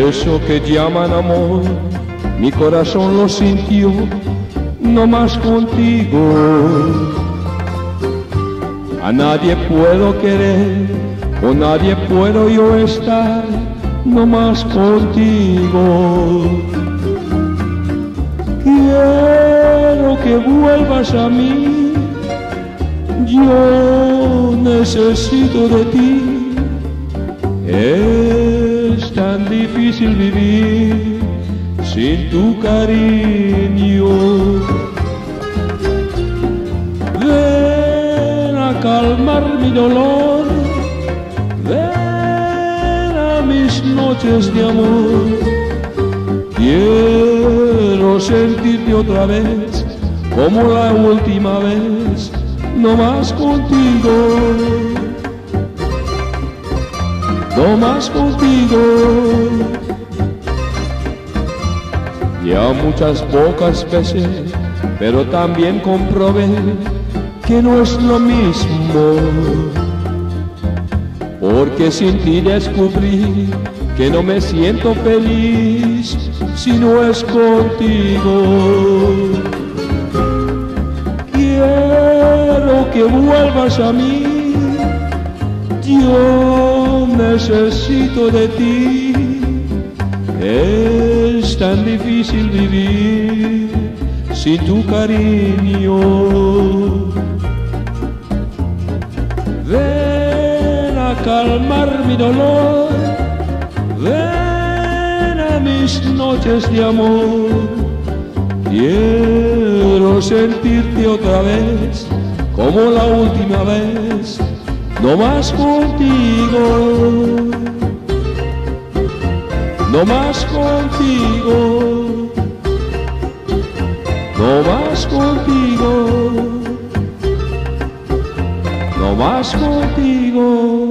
Eso que llaman amor, mi corazón lo sintió, no más contigo. A nadie puedo querer, con nadie puedo yo estar, no más contigo. Quiero que vuelvas a mí, yo necesito de ti. Es tan difícil vivir sin tu cariño. Ven a calmar mi dolor, ven a mis noches de amor. Quiero sentirte otra vez, como la última vez, no más contigo. No más contigo. Ya muchas pocas veces, pero también comprobé que no es lo mismo, porque sin ti descubrí que no me siento feliz si no es contigo. Quiero que vuelvas a mí, yo necesito de ti. Es tan difícil vivir sin tu cariño. Ven a calmar mi dolor, ven a mis noches de amor. Quiero sentirte otra vez, como la última vez, no más contigo, no más contigo, no más contigo, no más contigo.